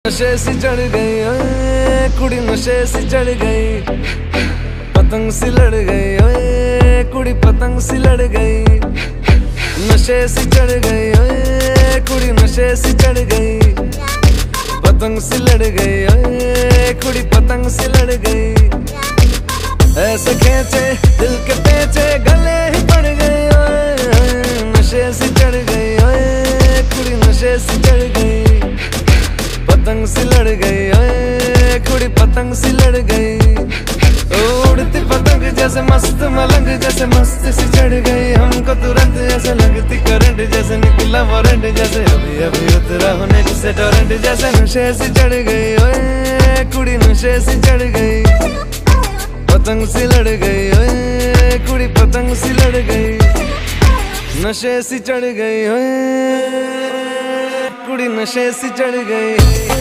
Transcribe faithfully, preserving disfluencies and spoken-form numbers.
नशे सी चढ़ गई ओए कुड़ी, नशे सी चढ़ गई, पतंग सी लड़ गई ओए कुड़ी, पतंग सी लड़ गई। नशे सी चढ़ गई ओए कुड़ी, नशे सी चढ़ गई, पतंग सी लड़ गई ओए कुड़ी, पतंग सी लड़ गई। ऐसे खेचे दिल के पेचे गले ही पड़ गए ओए, नशे सी चढ़ गई ओए कुड़ी, नशे सी चढ़ गई, पतंग सी लड़ गई ओए कुड़ी, पतंग सी लड़ गई। उड़ती पतंग जैसे मस्त मलंग, जैसे मस्त सी चढ़ गई हमको तुरंत, ऐसे लगती करंट जैसे निकला वारंट, जैसे अभी अभी उतरा होने से टोरेंट, जैसे नशे सी चढ़ गई ओए कुड़ी, नशे सी चढ़ गई, पतंग सी लड़ गई ओए कुड़ी, पतंग सी लड़ गई। नशे सी चढ़ गई ओए कुड़ी, नशे सी चढ़ गई।